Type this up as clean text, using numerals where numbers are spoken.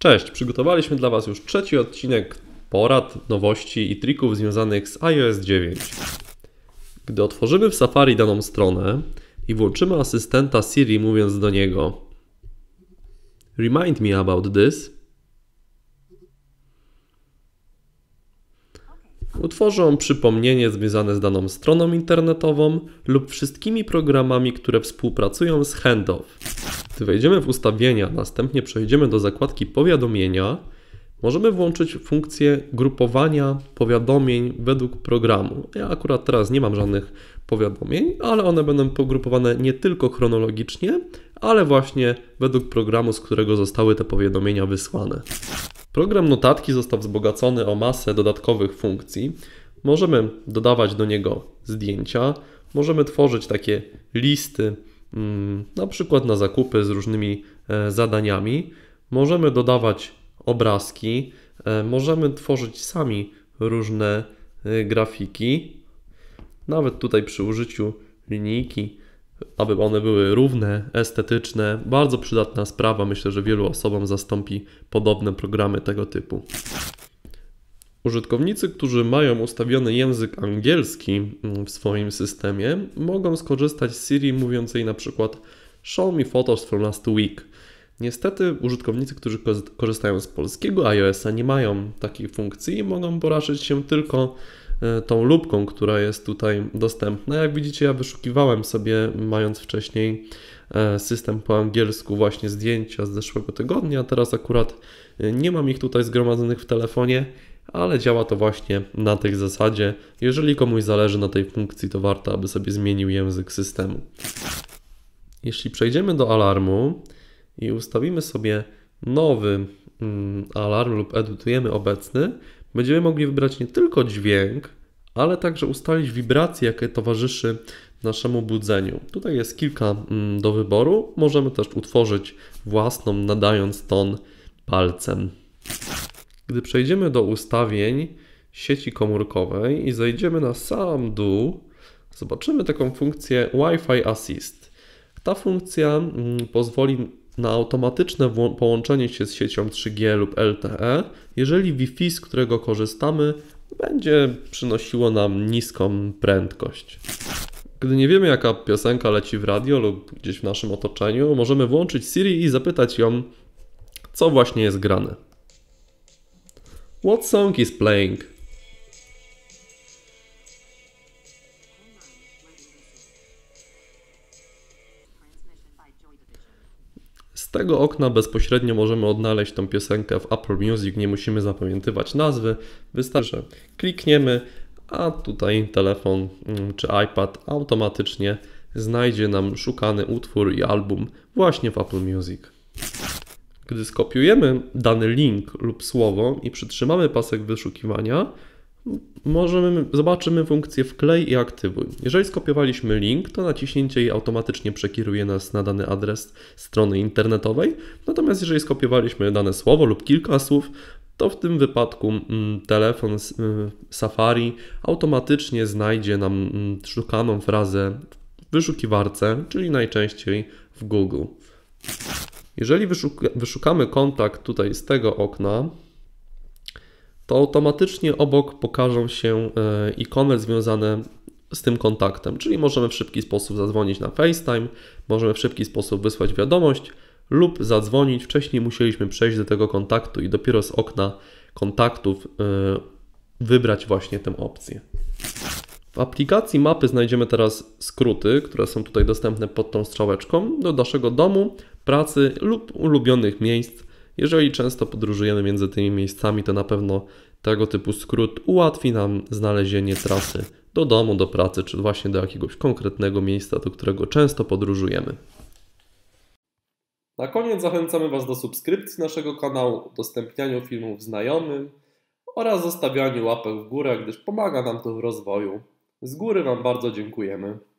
Cześć, przygotowaliśmy dla Was już trzeci odcinek porad, nowości i trików związanych z iOS 9. Gdy otworzymy w Safari daną stronę i włączymy asystenta Siri, mówiąc do niego "Remind me about this", utworzy on przypomnienie związane z daną stroną internetową lub wszystkimi programami, które współpracują z Handoff. Gdy wejdziemy w ustawienia, następnie przejdziemy do zakładki powiadomienia, możemy włączyć funkcję grupowania powiadomień według programu. Ja akurat teraz nie mam żadnych powiadomień, ale one będą pogrupowane nie tylko chronologicznie, ale właśnie według programu, z którego zostały te powiadomienia wysłane. Program notatki został wzbogacony o masę dodatkowych funkcji. Możemy dodawać do niego zdjęcia, możemy tworzyć takie listy, na przykład na zakupy z różnymi zadaniami. Możemy dodawać obrazki, możemy tworzyć sami różne grafiki, nawet tutaj przy użyciu linijki, aby one były równe, estetyczne. Bardzo przydatna sprawa, myślę, że wielu osobom zastąpi podobne programy tego typu. Użytkownicy, którzy mają ustawiony język angielski w swoim systemie, mogą skorzystać z Siri, mówiąc jej na przykład "Show me photos from last week". Niestety użytkownicy, którzy korzystają z polskiego iOS-a, nie mają takiej funkcji i mogą porażyć się tylko tą lupką, która jest tutaj dostępna. Jak widzicie, ja wyszukiwałem sobie, mając wcześniej system po angielsku, właśnie zdjęcia z zeszłego tygodnia. Teraz akurat nie mam ich tutaj zgromadzonych w telefonie, ale działa to właśnie na tej zasadzie. Jeżeli komuś zależy na tej funkcji, to warto, aby sobie zmienił język systemu. Jeśli przejdziemy do alarmu i ustawimy sobie nowy alarm lub edytujemy obecny, będziemy mogli wybrać nie tylko dźwięk, ale także ustalić wibrację, jakie towarzyszy naszemu budzeniu. Tutaj jest kilka do wyboru. Możemy też utworzyć własną, nadając ton palcem. Gdy przejdziemy do ustawień sieci komórkowej i zejdziemy na sam dół, zobaczymy taką funkcję Wi-Fi Assist. Ta funkcja pozwoli na automatyczne połączenie się z siecią 3G lub LTE, jeżeli Wi-Fi, z którego korzystamy, będzie przynosiło nam niską prędkość. Gdy nie wiemy, jaka piosenka leci w radio lub gdzieś w naszym otoczeniu, możemy włączyć Siri i zapytać ją, co właśnie jest grane. What song is playing? Z tego okna bezpośrednio możemy odnaleźć tą piosenkę w Apple Music, nie musimy zapamiętywać nazwy, wystarczy, że klikniemy, a tutaj telefon czy iPad automatycznie znajdzie nam szukany utwór i album właśnie w Apple Music. Gdy skopiujemy dany link lub słowo i przytrzymamy pasek wyszukiwania, zobaczymy funkcję wklej i aktywuj. Jeżeli skopiowaliśmy link, to naciśnięcie jej automatycznie przekieruje nas na dany adres strony internetowej. Natomiast jeżeli skopiowaliśmy dane słowo lub kilka słów, to w tym wypadku telefon Safari automatycznie znajdzie nam szukaną frazę w wyszukiwarce, czyli najczęściej w Google. Jeżeli wyszukamy kontakt tutaj z tego okna, to automatycznie obok pokażą się ikony związane z tym kontaktem, czyli możemy w szybki sposób zadzwonić na FaceTime, możemy w szybki sposób wysłać wiadomość lub zadzwonić. Wcześniej musieliśmy przejść do tego kontaktu i dopiero z okna kontaktów wybrać właśnie tę opcję. W aplikacji mapy znajdziemy teraz skróty, które są tutaj dostępne pod tą strzałeczką do naszego domu, pracy lub ulubionych miejsc. Jeżeli często podróżujemy między tymi miejscami, to na pewno tego typu skrót ułatwi nam znalezienie trasy do domu, do pracy, czy właśnie do jakiegoś konkretnego miejsca, do którego często podróżujemy. Na koniec zachęcamy Was do subskrypcji naszego kanału, udostępnianiu filmów znajomym oraz zostawianiu łapek w górę, gdyż pomaga nam to w rozwoju. Z góry Wam bardzo dziękujemy.